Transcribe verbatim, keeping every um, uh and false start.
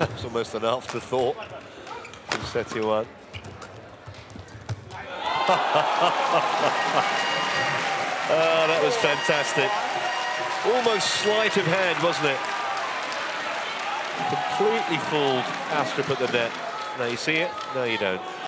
It's almost an afterthought from Setiawan. Oh, that was fantastic. Almost sleight of hand, wasn't it? Completely fooled Astrup at the net. Now you see it? No, you don't.